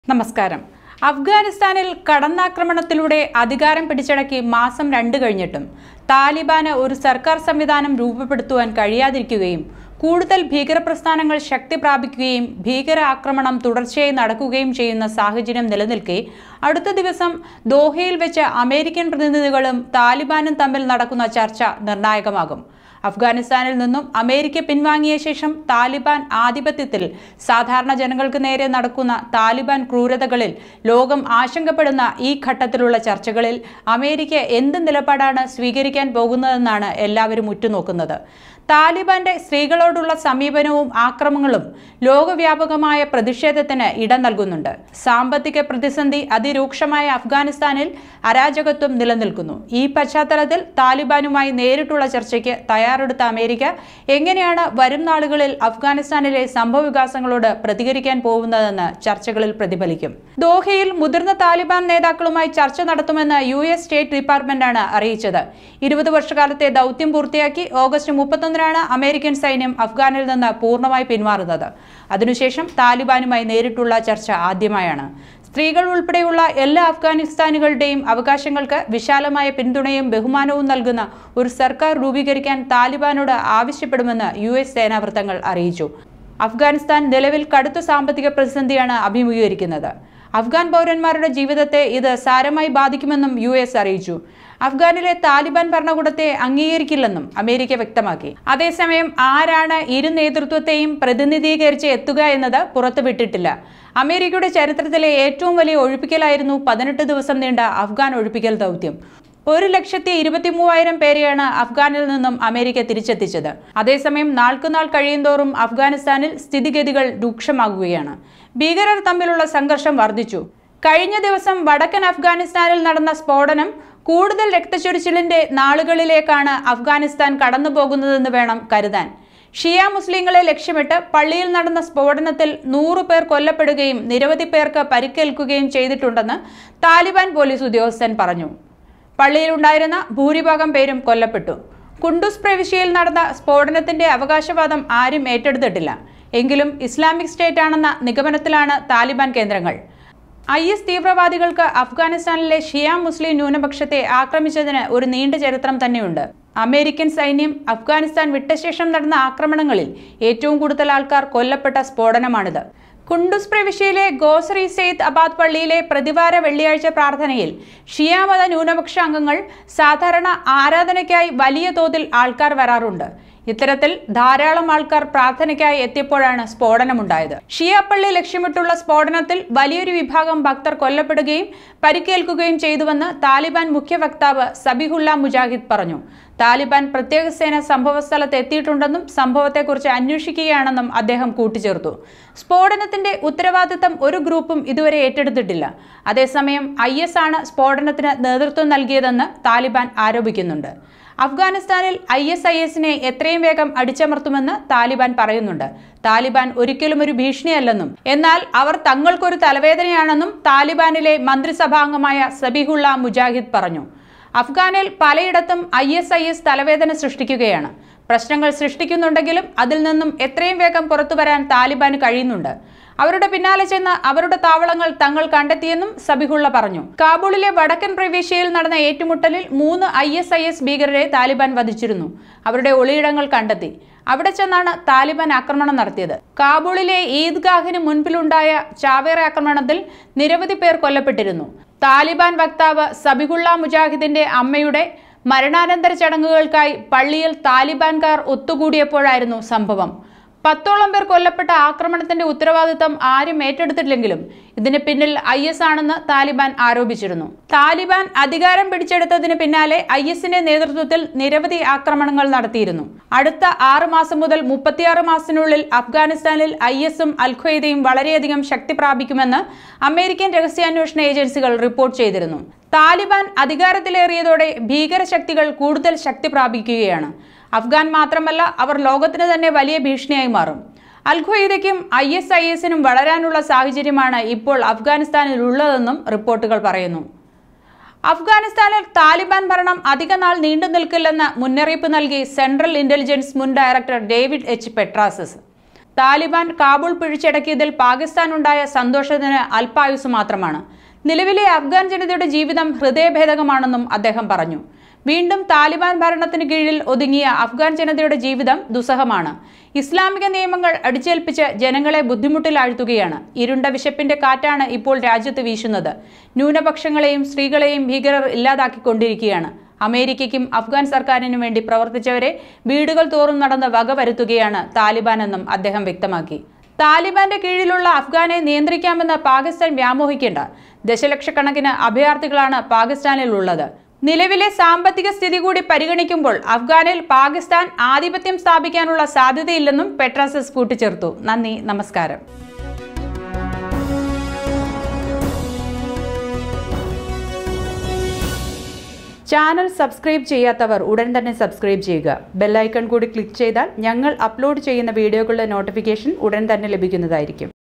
നമസ്കാരം. അഫ്ഗാനിസ്ഥാനിൽ കടന്നാക്രമണത്തിലൂടെ അധികാരം പിടിച്ചടക്കി മാസം 2 കഴിഞ്ഞിട്ടും താലിബാന് ഒരു സർക്കാർ സംവിധാനം രൂപപ്പെടുത്തുവാൻ കഴിയാതിരിക്കുകയും കൂടുതൽ ഭീകരപ്രസ്ഥാനങ്ങൾ ശക്തി പ്രാപിക്കുകയും ഭീകര ആക്രമണം തുടർച്ചയായി നടക്കുകയും ചെയ്യുന്ന സാഹചര്യം നിലനിൽക്കെ അടുത്ത ദിവസം ദോഹയിൽ വെച്ച് അമേരിക്കൻ പ്രതിനിധികളും താലിബാനും തമ്മിൽ നടക്കുന്ന ചർച്ച നിർണായകമാകും. അഫ്ഗാനിസ്ഥാനിൽ നിന്നും അമേരിക്ക പിൻവാങ്ങിയ ശേഷം താലിബാൻ ആധിപത്യത്തിൽ സാധാരണ ജനങ്ങൾക്ക് നേരെ നടക്കുന്ന താലിബാൻ ക്രൂരതകളിൽ ലോകം ആശങ്കപ്പെടുന്ന ഈ ഘട്ടത്തിലുള്ള ചർച്ചകളിൽ അമേരിക്ക എന്ത് നിലപാടാണ് സ്വീകരിക്കാൻ പോകുന്നതെന്നാണ് എല്ലാവരും ഉറ്റുനോക്കുന്നത്. താലിബാന്റെ സ്ത്രീകളോടുള്ള സമീപനവും ആക്രമണങ്ങളും ലോകവ്യാപകമായ പ്രതിഷേധത്തിന് ഇടം നൽകുന്നുണ്ട്. സാമ്പത്തിക പ്രതിസന്ധി അതിരൂക്ഷമായ അഫ്ഗാനിസ്ഥാനിൽ അരാജകത്വം നിലനിൽക്കുന്നു. ഈ പശ്ചാത്തലത്തിൽ താലിബാനുമായി നേരിട്ടുള്ള ചർച്ചയ്ക്ക് തയ്യാറെടുത്ത അമേരിക്ക എങ്ങനെയാണ് വരും നാളുകളിൽ അഫ്ഗാനിസ്ഥാനിലെ സംഭവവികാസങ്ങളോട് പ്രതികരിക്കാൻ പോകുന്നതെന്ന് ചർച്ചകളിൽ പ്രതിഫലിക്കും. ദോഹയിൽ മുതിർന്ന താലിബാൻ നേതാക്കളുമായി ചർച്ച നടത്തുമെന്ന് US സ്റ്റേറ്റ് ഡിപ്പാർട്ട്മെന്റാണ് അറിയിച്ചത്. 20 വർഷക്കാലത്തെ ദൗത്യം പൂർത്തിയാക്കി ഓഗസ്റ്റ് 31 അമേരിക്കൻ സൈന്യം അഫ്ഗാനിൽ നിന്ന് പൂർണ്ണമായി പിന്മാറുന്നത്. അതിനുശേഷം താലിബാനുമായി നേരിട്ടുള്ള ചർച്ച ആദ്യമായാണ്. സ്ത്രീകൾ ഉൾപ്പെടെയുള്ള എല്ലാ അഫ്ഗാനിസ്ഥാനികളുടെയും അവകാശങ്ങൾക്ക് വിശാലമായ പിന്തുണയും ബഹുമാനവും നൽകുന്ന ഒരു സർക്കാർ രൂപീകരിക്കാൻ താലിബാനോട് ആവശ്യപ്പെടുമെന്ന് US സേനാ വൃത്തങ്ങൾ അറിയിച്ചു. അഫ്ഗാനിസ്ഥാൻ നിലവിൽ കടുത്ത സാമ്പത്തിക പ്രതിസന്ധിയാണ് അഭിമുഖീകരിക്കുന്നത്. അഫ്ഗാൻ പൗരന്മാരുടെ ജീവിതത്തെ ഇത് സാരമായി ബാധിക്കുമെന്നും US അറിയിച്ചു. അഫ്ഗാനിലെ താലിബാൻ ഭരണകൂടത്തെ അംഗീകരിക്കില്ലെന്നും അമേരിക്ക വ്യക്തമാക്കി. അതേസമയം ആരാണ് ഇരു നേതൃത്വത്തെയും പ്രതിനിധീകരിച്ച് എത്തുക എന്നത് പുറത്തുവിട്ടിട്ടില്ല. അമേരിക്കയുടെ ചരിത്രത്തിലെ ഏറ്റവും വലിയ ഒഴിപ്പിക്കലായിരുന്നു 18 ദിവസം നീണ്ട അഫ്ഗാൻ ഒഴിപ്പിക്കൽ ദൗത്യം. 1,23,000 പേരെയാണ് അഫ്ഗാനിൽ നിന്നും അമേരിക്ക തിരിച്ചെത്തിച്ചത്. അതേസമയം നാൾക്കുനാൾ കഴിയുന്തോറും അഫ്ഗാനിസ്ഥാനിൽ സ്ഥിതിഗതികൾ രൂക്ഷമാകുകയാണ്. ഭീകരർ തമ്മിലുള്ള സംഘർഷം വർദ്ധിച്ചു. കഴിഞ്ഞ ദിവസം വടക്കൻ അഫ്ഗാനിസ്ഥാനിൽ നടന്ന സ്ഫോടനം കൂടുതൽ രക്തച്ചൊരിച്ചിലിന്റെ നാളുകളിലേക്കാണ് അഫ്ഗാനിസ്ഥാൻ കടന്നുപോകുന്നതെന്ന് വേണം കരുതാൻ. ഷിയ മുസ്ലിങ്ങളെ ലക്ഷ്യമിട്ട് പള്ളിയിൽ നടന്ന സ്ഫോടനത്തിൽ 100 പേർ കൊല്ലപ്പെടുകയും നിരവധി പേർക്ക് പരിക്കേൽക്കുകയും ചെയ്തിട്ടുണ്ടെന്ന് താലിബാൻ പോലീസ് ഉദ്യോഗസ്ഥൻ പറഞ്ഞു. പള്ളിയിലുണ്ടായിരുന്ന ഭൂരിഭാഗം പേരും കൊല്ലപ്പെട്ടു. കുണ്ടൂസ് പ്രവിശ്യയിൽ നടന്ന സ്ഫോടനത്തിന്റെ അവകാശവാദം ആരും ഏറ്റെടുത്തിട്ടില്ല. എങ്കിലും ഇസ്ലാമിക് സ്റ്റേറ്റ് ആണെന്ന നിഗമനത്തിലാണ് താലിബാൻ കേന്ദ്രങ്ങൾ. IS തീവ്രവാദികൾക്ക് അഫ്ഗാനിസ്ഥാനിലെ ഷിയ മുസ്ലിം ന്യൂനപക്ഷത്തെ ആക്രമിച്ചതിന് ഒരു നീണ്ട ചരിത്രം തന്നെയുണ്ട്. അമേരിക്കൻ സൈന്യം അഫ്ഗാനിസ്ഥാൻ വിട്ട ശേഷം നടന്ന ആക്രമണങ്ങളിൽ ഏറ്റവും കൂടുതൽ ആൾക്കാർ കൊല്ലപ്പെട്ട സ്ഫോടനമാണിത്. കുണ്ടൂസ് പ്രവിശ്യയിലെ ഗോസറി സെയ്ദ് അബാദ് പള്ളിയിലെ പ്രതിവാര വെള്ളിയാഴ്ച പ്രാർത്ഥനയിൽ ഷിയ മത ന്യൂനപക്ഷ അംഗങ്ങൾ സാധാരണ ആരാധനയ്ക്കായി വലിയ തോതിൽ ആൾക്കാർ വരാറുണ്ട്. ഇത്തരത്തിൽ ധാരാളം ആൾക്കാർ പ്രാർത്ഥനയ്ക്കായി എത്തിയപ്പോഴാണ് സ്ഫോടനമുണ്ടായത്. ഷിയ പള്ളി ലക്ഷ്യമിട്ടുള്ള സ്ഫോടനത്തിൽ വലിയൊരു വിഭാഗം ഭക്തർ കൊല്ലപ്പെടുകയും പരിക്കേൽക്കുകയും ചെയ്തുവെന്ന് താലിബാൻ മുഖ്യ വക്താവ് സബിഹുള്ള മുജാഹിദ് പറഞ്ഞു. താലിബാൻ പ്രത്യേക സേന സംഭവസ്ഥലത്ത് എത്തിയിട്ടുണ്ടെന്നും സംഭവത്തെക്കുറിച്ച് അന്വേഷിക്കുകയാണെന്നും അദ്ദേഹം കൂട്ടിച്ചേർത്തു. സ്ഫോടനത്തിന്റെ ഉത്തരവാദിത്തം ഒരു ഗ്രൂപ്പും ഇതുവരെ ഏറ്റെടുത്തിട്ടില്ല. അതേസമയം IS ആണ് സ്ഫോടനത്തിന് നേതൃത്വം നൽകിയതെന്ന് താലിബാൻ ആരോപിക്കുന്നുണ്ട്. അഫ്ഗാനിസ്ഥാനിൽ ISISനെ എത്രയും വേഗം അടിച്ചമർത്തുമെന്ന് താലിബാൻ പറയുന്നുണ്ട്. താലിബാൻ ഒരിക്കലും ഒരു ഭീഷണിയല്ലെന്നും എന്നാൽ അവർ തങ്ങൾക്കൊരു തലവേദനയാണെന്നും താലിബാനിലെ മന്ത്രിസഭാംഗമായ സബിഹുള്ള മുജാഹിദ് പറഞ്ഞു. അഫ്ഗാനിൽ പലയിടത്തും ISIS തലവേദന സൃഷ്ടിക്കുകയാണ്. പ്രശ്നങ്ങൾ സൃഷ്ടിക്കുന്നുണ്ടെങ്കിലും അതിൽ നിന്നും എത്രയും വേഗം പുറത്തു വരാൻ താലിബാന് കഴിയുന്നുണ്ട്. അവരുടെ പിന്നാലെ ചെന്ന് അവരുടെ താവളങ്ങൾ തങ്ങൾ കണ്ടെത്തിയെന്നും സബിഹുള്ള പറഞ്ഞു. കാബൂളിലെ വടക്കൻ പ്രവിശ്യയിൽ നടന്ന ഏറ്റുമുട്ടലിൽ 3 ISIS ഭീകരരെ താലിബാൻ വധിച്ചിരുന്നു. അവരുടെ ഒളിയിടങ്ങൾ കണ്ടെത്തി. അവിടെ ചെന്നാണ് താലിബാൻ ആക്രമണം നടത്തിയത്. കാബൂളിലെ ഈദ്ഗാഹിന് മുൻപിലുണ്ടായ ചാവേർ ആക്രമണത്തിൽ നിരവധി പേർ കൊല്ലപ്പെട്ടിരുന്നു. താലിബാൻ വക്താവ് സബിഹുള്ള മുജാഹിദിന്റെ അമ്മയുടെ മരണാനന്തര ചടങ്ങുകൾക്കായി പള്ളിയിൽ താലിബാൻകാർ ഒത്തുകൂടിയപ്പോഴായിരുന്നു സംഭവം. 10ഓളം പേർ കൊല്ലപ്പെട്ട ആക്രമണത്തിന്റെ ഉത്തരവാദിത്തം ആരും ഏറ്റെടുത്തിട്ടില്ലെങ്കിലും ഇതിന് പിന്നിൽ IS ആണെന്ന് താലിബാൻ ആരോപിച്ചിരുന്നു. താലിബാൻ അധികാരം പിടിച്ചെടുത്തതിന് പിന്നാലെ ISന്റെ നേതൃത്വത്തിൽ നിരവധി ആക്രമണങ്ങൾ നടത്തിയിരുന്നു. അടുത്ത 6 മാസം മുതൽ 36 മാസത്തിനുള്ളിൽ അഫ്ഗാനിസ്ഥാനിൽ ISഉം അൽ-ഖ്വയ്ദയും വളരെയധികം ശക്തി പ്രാപിക്കുമെന്ന് അമേരിക്കൻ രഹസ്യാന്വേഷണ ഏജൻസികൾ റിപ്പോർട്ട് ചെയ്തിരുന്നു. താലിബാൻ അധികാരത്തിലേറിയതോടെ ഭീകരശക്തികൾ കൂടുതൽ ശക്തി പ്രാപിക്കുകയാണ്. അഫ്ഗാൻ മാത്രമല്ല, അവർ ലോകത്തിന് തന്നെ വലിയ ഭീഷണിയായി മാറും. അൽ-ഖ്വയ്ദയ്ക്കും ISISനും വളരാനുള്ള സാഹചര്യമാണ് ഇപ്പോൾ അഫ്ഗാനിസ്ഥാനിൽ ഉള്ളതെന്നും റിപ്പോർട്ടുകൾ പറയുന്നു. അഫ്ഗാനിസ്ഥാനിൽ താലിബാൻ ഭരണം അധിക നാൾ നീണ്ടു നിൽക്കില്ലെന്ന് മുന്നറിയിപ്പ് നൽകി സെൻട്രൽ ഇന്റലിജൻസ് മുൻ director David H. Petraeus. Taliban Kabul പിടിച്ചടക്കിയതിൽ പാകിസ്ഥാനുണ്ടായ സന്തോഷത്തിന് അല്പായുസ് മാത്രമാണ്. നിലവിലെ അഫ്ഗാൻ ജനതയുടെ ജീവിതം ഹൃദയഭേദകമാണെന്നും അദ്ദേഹം പറഞ്ഞു. വീണ്ടും താലിബാൻ ഭരണത്തിന് കീഴിൽ ഒതുങ്ങിയ അഫ്ഗാൻ ജനതയുടെ ജീവിതം ദുസ്സഹമാണ്. ഇസ്ലാമിക നിയമങ്ങൾ അടിച്ചേൽപ്പിച്ച് ജനങ്ങളെ ബുദ്ധിമുട്ടിലാഴ്ത്തുകയാണ്. ഇരുണ്ട വിശപ്പിന്റെ കാറ്റാണ് ഇപ്പോൾ രാജ്യത്ത് വീശുന്നത്. ന്യൂനപക്ഷങ്ങളെയും സ്ത്രീകളെയും ഭീകരർ ഇല്ലാതാക്കിക്കൊണ്ടിരിക്കുകയാണ്. അമേരിക്കയ്ക്കും അഫ്ഗാൻ സർക്കാരിനും വേണ്ടി പ്രവർത്തിച്ചവരെ വീടുകൾ തോറും നടന്ന് വകവരുത്തുകയാണ് താലിബാൻ എന്നും അദ്ദേഹം വ്യക്തമാക്കി. താലിബാന്റെ കീഴിലുള്ള അഫ്ഗാനെ നിയന്ത്രിക്കാമെന്ന് പാകിസ്ഥാൻ വ്യാമോഹിക്കേണ്ട. ദശലക്ഷക്കണക്കിന് അഭയാർത്ഥികളാണ് പാകിസ്ഥാനിൽ ഉള്ളത്. നിലവിലെ സാമ്പത്തിക സ്ഥിതി കൂടി പരിഗണിക്കുമ്പോൾ അഫ്ഗാനിൽ പാകിസ്ഥാൻ ആധിപത്യം സ്ഥാപിക്കാനുള്ള സാധ്യതയില്ലെന്നും പെട്രാസസ് കൂട്ടിച്ചേർത്തു. നന്ദി, നമസ്കാരം. ചാനൽ സബ്സ്ക്രൈബ് ചെയ്യാത്തവർ ഉടൻ തന്നെ സബ്സ്ക്രൈബ് ചെയ്യുക. ബെല്ലൈക്കൺ കൂടി ക്ലിക്ക് ചെയ്താൽ ഞങ്ങൾ അപ്ലോഡ് ചെയ്യുന്ന വീഡിയോകളുടെ നോട്ടിഫിക്കേഷൻ ഉടൻ തന്നെ ലഭിക്കുന്നതായിരിക്കും.